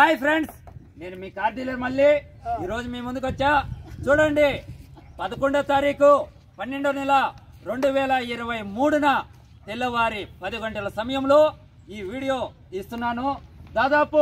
Hi friends, నేను మీ car dealer మళ్ళీ ఈ రోజు మీ ముందుకు వచ్చా. చూడండి, 11వ తారీఖు 12వ నెల 2023న తెల్లవారి 10 గంటల సమయంలో ఈ వీడియో ఇస్తున్నాను. దాదాపు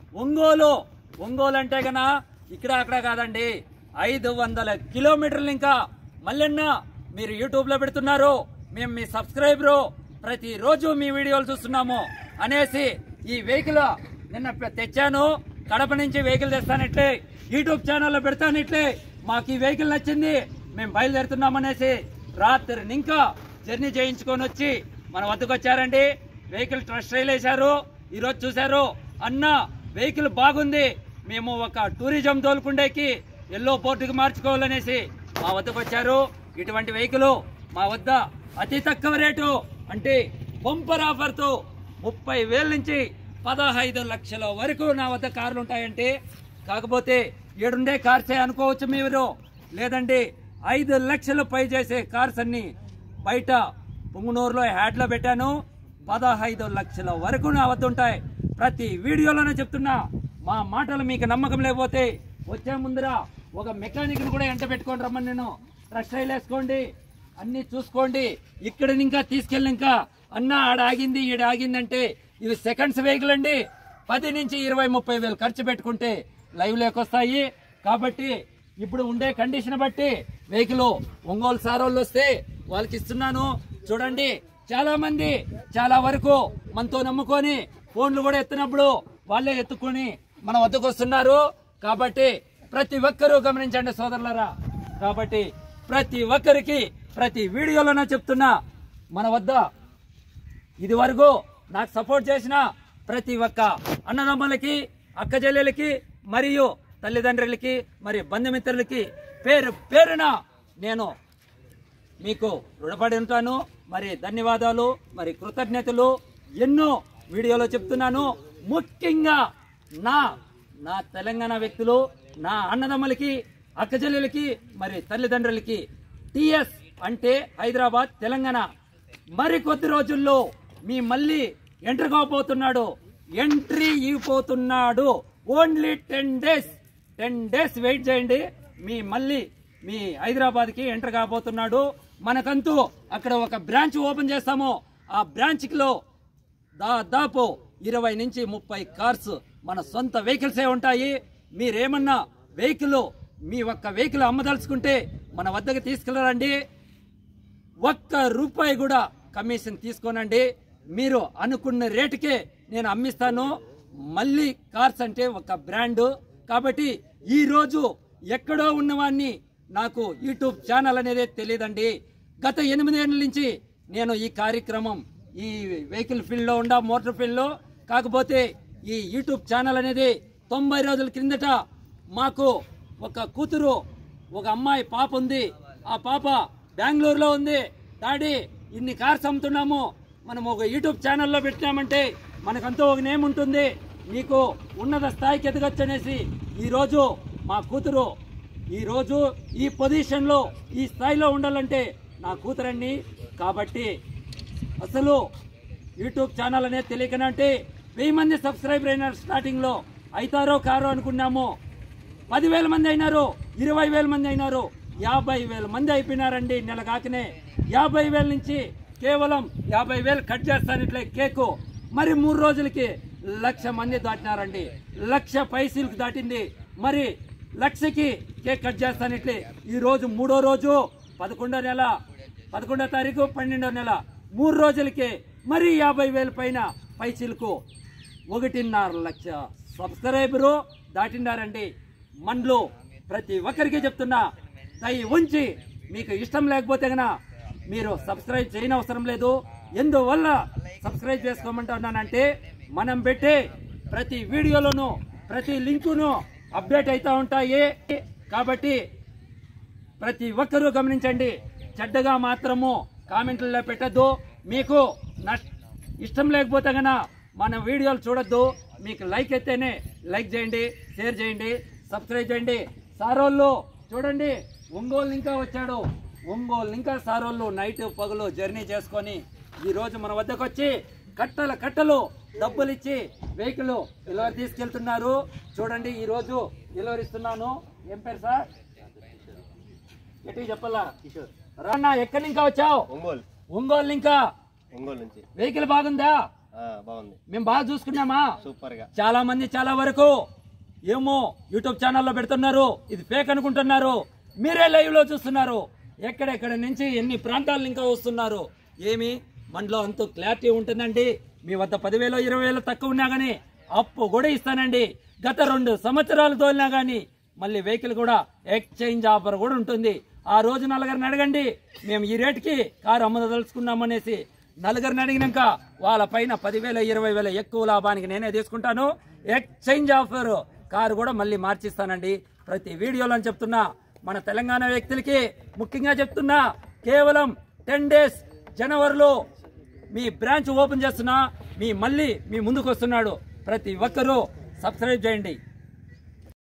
ఒంగోలు అంటే గన ఇక్కడ అక్కడ కాదండి, 500 కిలోమీటర్లు. ఇంకా మల్లెన్న మీరు యూట్యూబ్ లో పెడుతున్నారు, మేము మీ సబ్స్క్రైబరు, ప్రతిరోజు మీ వీడియోలు చూస్తున్నాము అనేసి ఈ వెహికల్ నిన్న తెచ్చాను. కడప నుంచి వెహికల్ తెస్తానిట్లే యూట్యూబ్ ఛానల్లో పెడతానిట్లే మాకు ఈ వెహికల్ నచ్చింది, మేము బయలుదేరుతున్నామనేసి రాత్రి ఇంకా జర్నీ చేయించుకొని వచ్చి మన వద్దకు వచ్చారండి. వెహికల్ ట్రస్ట్ ట్రైల్ వేశారు. ఈరోజు చూశారు, అన్న వెహికల్ బాగుంది, మేము ఒక టూరిజం తోలుకుండేకి ఎల్లో పోర్టుకి మార్చుకోవాలనేసి మా వద్దకు వచ్చారు. ఇటువంటి వెహికల్ మా వద్ద అతి తక్కువ రేటు అంటే బంపర్ ఆఫర్తో 30,000 నుంచి 15 లక్షల వరకు నా వద్ద కార్లు ఉంటాయంటే, కాకపోతే ఏడుండే కార్సే అనుకోవచ్చు మీరు, లేదండి 5 లక్షలు పై చేసే కార్స్ అన్ని బయట పుంగనూరులో హ్యాడ్లో పెట్టాను. 15 లక్షల వరకు నా వద్ద ఉంటాయి. ప్రతి వీడియోలోనే చెప్తున్నా, మా మాటలు మీకు నమ్మకం లేకపోతే వచ్చే ముందర ఒక మెకానిక్ కూడా ఎంట పెట్టుకొని రమ్మని నేను ట్రస్ట్ రైల్ వేసుకోండి, అన్ని చూసుకోండి. ఇక్కడ ఇంకా తీసుకెళ్ళి ఇంకా అన్న ఆడ ఆగింది ఈడ ఆగిందంటే ఇవి సెకండ్స్ వెహికల్ అండి. 10 నుంచి 20-30 వేలు ఖర్చు పెట్టుకుంటే లైవ్ లేకొస్తాయి. కాబట్టి ఇప్పుడు ఉండే కండిషన్ బట్టి వెహికల్ ఒంగోలు సారోళ్ళు వస్తే వాళ్ళకి ఇస్తున్నాను. చూడండి, చాలా మంది చాలా వరకు మనతో నమ్ముకొని ఫోన్లు కూడా ఎత్తినప్పుడు వాళ్ళే ఎత్తుకొని మన వద్దకు వస్తున్నారు. కాబట్టి ప్రతి ఒక్కరూ గమనించండి సోదరులారా. కాబట్టి ప్రతి ఒక్కరికి ప్రతి వీడియోలోనే చెప్తున్నా, మన వద్ద ఇది వరకు నాకు సపోర్ట్ చేసిన ప్రతి ఒక్క అన్నదమ్ములకి, అక్క చెల్లెలకి మరియు తల్లిదండ్రులకి మరి బంధుమిత్రులకి పేరు పేరున నేను మీకు రుణపడి ఉంటాను. మరి ధన్యవాదాలు, మరి కృతజ్ఞతలు ఎన్నో వీడియోలో చెప్తున్నాను. ముఖ్యంగా నా తెలంగాణ వ్యక్తులు, నా అన్నదమ్ములకి, అక్క చెల్లెలకి మరి తల్లిదండ్రులకి, టిఎస్ అంటే హైదరాబాద్ తెలంగాణ మరి కొద్ది రోజుల్లో మీ మళ్ళీ ఎంట్రీ కాబోతున్నాడు, ఎంట్రీ ఇవ్వబోతున్నాడు. ఓన్లీ 10 డేస్ వెయిట్ చేయండి, మీ మళ్ళీ మీ హైదరాబాద్ కి ఎంటర్ కాబోతున్నాడు. మనకంటూ అక్కడ ఒక బ్రాంచ్ ఓపెన్ చేస్తాము. ఆ బ్రాంచ్ లో దాదాపు 20 నుంచి 30 కార్స్ మన సొంత వెహికల్సే ఉంటాయి. మీరేమన్నా వెహికల్ మీ ఒక్క వెహికల్ అమ్మదలుచుకుంటే మన వద్దకు తీసుకెళ్ళరండి, ₹1 కూడా కమిషన్ తీసుకోనండి. మీరు అనుకున్న రేటుకే నేను అమ్మిస్తాను. మళ్ళీ కార్స్ అంటే ఒక బ్రాండు. కాబట్టి ఈ రోజు ఎక్కడో ఉన్నవాడిని నాకు యూట్యూబ్ ఛానల్ అనేది తెలియదండి. గత 8 ఏళ్ళ నుంచి నేను ఈ కార్యక్రమం ఈ వెహికల్ ఫీల్డ్ లో ఉండా, మోటార్ ఫీల్డ్ లో. కాకపోతే ఈ యూట్యూబ్ ఛానల్ అనేది 90 రోజుల క్రిందట మాకు ఒక కూతురు, ఒక అమ్మాయి పాప ఉంది. ఆ పాప బెంగళూరులో ఉంది. డాడీ ఇన్ని కార్స్ అమ్ముతున్నాము, మనం ఒక యూట్యూబ్ ఛానల్లో పెట్టినామంటే మనకంతా ఒక నేమ్ ఉంటుంది, నీకు ఉన్నత స్థాయికి ఎదగచ్చు అనేసి ఈరోజు మా కూతురు ఈరోజు ఈ పొజిషన్లో ఈ స్థాయిలో ఉండాలంటే నా కూతురండి. కాబట్టి అసలు యూట్యూబ్ ఛానల్ అనేది తెలియకనంటే 1000 మంది సబ్స్క్రైబర్ అయినారు. స్టార్టింగ్లో అవుతారో కారో అనుకున్నాము, 10,000 మంది అయినారు, 20,000 మంది అయినారు, 50,000 మంది అయిపోయినారండి. నెల కాకనే 50,000 నుంచి కేవలం 50,000 కట్ చేస్తాను ఇట్లా కేకు. మరి 3 రోజులకి 1,00,000 మంది దాటినారండి, 1,00,000 పైసలకు దాటింది. మరి 1,00,000కి కేక్ కట్ చేస్తాను ఇట్లే. ఈ రోజు 3వ రోజు 11వ తారీఖు 12వ నెల 3 రోజులకి మరి 50,000 పైన పైసలకు 1.5 లక్ష సబ్స్క్రైబరు దాటినారండి. మనలో ప్రతి ఒక్కరికి చెప్తున్నా, దయ ఉంచి మీకు ఇష్టం లేకపోతే గన మీరు సబ్స్క్రైబ్ చేయనవసరం లేదు. ఎందువల్ల సబ్స్క్రైబ్ చేసుకోమంటున్నానంటే మనం పెట్టే ప్రతి వీడియోలోనూ ప్రతి లింకును అప్డేట్ అవుతూ ఉంటాయి. కాబట్టి ప్రతి ఒక్కరూ గమనించండి, చెడ్డగా మాత్రము కామెంట్లలో పెట్టద్దు. మీకు ఇష్టం లేకపోతే గన మన వీడియోలు చూడొద్దు. మీకు లైక్ అయితేనే లైక్ చేయండి, షేర్ చేయండి, సబ్స్క్రైబ్ చేయండి. సారోళ్ళు చూడండి, ఒంగోలు ఇంకా వచ్చాడు. ఒంగోలు ఇంకా సారోళ్ళు నైట్ పగలు జర్నీ చేసుకొని ఈ రోజు మన వద్దకు వచ్చి కట్టలు డబ్బులు ఇచ్చి వెహికల్ డెలివరీ తీసుకెళ్తున్నారు. చూడండి, ఈ రోజు డెలివరీ ఇస్తున్నాను. ఏం పేరు సార్? ఎటు చెప్పాలా? రానా, ఎక్కడి ఇంకా వచ్చావు? ఒంగోలు ఇంకా. వెహికల్ బాగుందా? బాగుంది. మేము బాగా చూసుకున్నామా? సూపర్ గా. చాలా మంది చాలా వరకు ఏమో యూట్యూబ్ ఛానల్లో పెడుతున్నారు, ఇది ఫేక్ అనుకుంటున్నారు. మీరే లైవ్ లో చూస్తున్నారు. ఎక్కడెక్కడ నుంచి ఎన్ని ప్రాంతాల ఇంకా వస్తున్నారు. ఏమి మనలో అంత క్లారిటీ ఉంటుందండి. మీ వద్ద 10,000 20,000 తక్కువ ఉన్నా గానీ అప్పు కూడా ఇస్తానండి. గత 2 సంవత్సరాలు తోలినా గానీ మళ్ళీ వెహికల్ కూడా ఎక్స్చేంజ్ ఆఫర్ కూడా ఉంటుంది. ఆ రోజు నలుగురిని అడగండి, మేము ఈ రేటుకి కారు అమ్మదలుచుకున్నామనేసి. నలుగురిని అడిగినాక వాళ్ళ పైన 10,000 20,000 ఎక్కువ లాభానికి నేనే తీసుకుంటాను. ఎక్స్చేంజ్ ఆఫర్ కారు కూడా మళ్ళీ మార్చిస్తానండి. ప్రతి వీడియోలో చెప్తున్నా. మన తెలంగాణ వ్యక్తులకి ముఖ్యంగా చెప్తున్నా, కేవలం 10 డేస్ జనవరిలో మీ బ్రాంచ్ ఓపెన్ చేస్తున్నా. మళ్ళీ మీ ముందుకు వస్తున్నాడు. ప్రతి ఒక్కరూ సబ్స్క్రైబ్ చేయండి.